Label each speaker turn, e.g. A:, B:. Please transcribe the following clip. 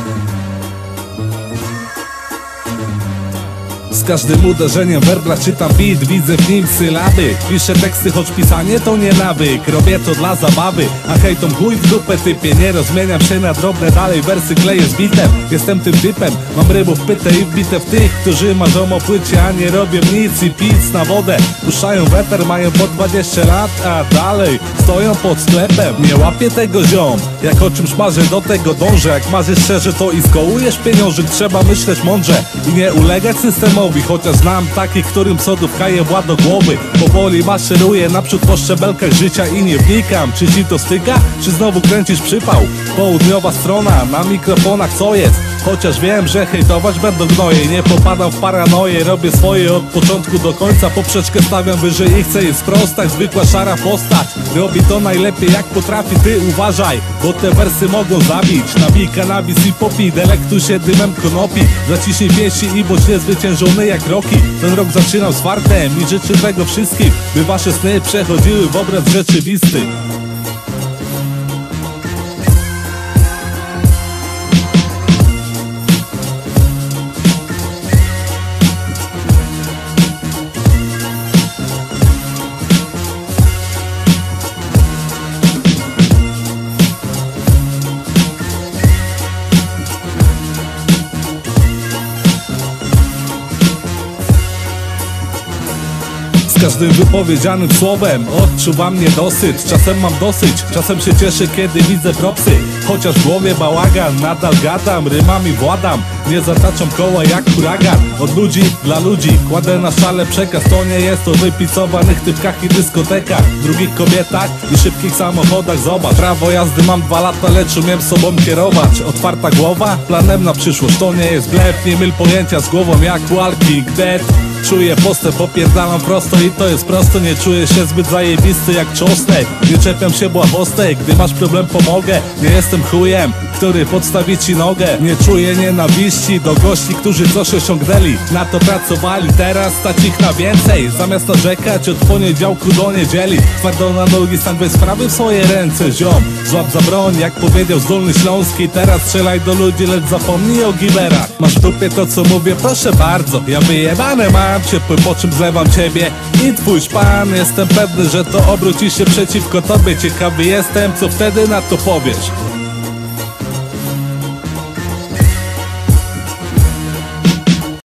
A: Z każdym uderzeniem werbla czytam beat, widzę w nim sylaby. Piszę teksty, choć pisanie to nie nawyk. Robię to dla zabawy, a hejtom chuj w dupę typie. Nie rozmieniam się na drobne, dalej wersy kleję z bitem. Jestem tym typem, mam rybów pytę i wbite w tych, którzy marzą o płycie, a nie robią nic i pic na wodę. Puszczają weter, mają po 20 lat, a dalej stoją pod sklepem. Nie łapię tego ziom, jak o czymś marzę, do tego dążę. Jak marzysz szczerze, to i skołujesz pieniążek. Trzeba myśleć mądrze i nie ulegać systemowi. Chociaż znam takich, którym sodówka jebła do głowy. Powoli maszeruję naprzód po szczebelkach życia i nie wnikam, czy ci to styka, czy znowu kręcisz przypał. Południowa strona, na mikrofonach co jest? Chociaż wiem, że hejtować będą gnoje. Nie popadam w paranoję, robię swoje od początku do końca. Poprzeczkę stawiam wyżej i chcę je sprostać. Zwykła szara postać robi to najlepiej jak potrafi, ty uważaj, bo te wersy mogą zabić. Nabij kanabis i popij, delektuj się dymem konopi. Zaciśnij pięści i bądź niezwyciężony jak Rocky. Ten rok zaczynam z fartem i życzę tego wszystkim, by wasze sny przechodziły w obraz rzeczywisty. Z każdym wypowiedzianym słowem odczuwam niedosyt. Czasem mam dosyć, czasem się cieszę, kiedy widzę propsy. Chociaż w głowie bałagan, nadal gadam, rymami władam. Nie zataczam koła jak huragan. Od ludzi dla ludzi kładę na szale przekaz. To nie jest o wypicowanych typkach i dyskotekach, drugich kobietach i szybkich samochodach. Zobacz, prawo jazdy mam 2 lata, lecz umiem sobą kierować. Otwarta głowa, planem na przyszłość. To nie jest blef, nie myl pojęcia z głową jak Walking Dead. Czuję postęp, popierdalam prosto i to jest prosto. Nie czuję się zbyt zajebisty jak czosnek. Nie czepiam się błahostek, gdy masz problem pomogę. Nie jestem chujem, który podstawi ci nogę. Nie czuję nienawiści do gości, którzy coś osiągnęli. Na to pracowali, teraz stać ich na więcej. Zamiast narzekać od poniedziałku do niedzieli. Twardo na nogi, sam weź sprawy w swoje ręce, ziom. Złap za broń, jak powiedział Zdolny Śląski. Teraz strzelaj do ludzi, lecz zapomnij o giberach. Masz w dupie to co mówię, proszę bardzo. Ja wyjebane mam ciepły, po czym zlewam ciebie i twój szpan. Jestem pewny, że to obróci się przeciwko tobie. Ciekawy jestem, co wtedy na to powiesz.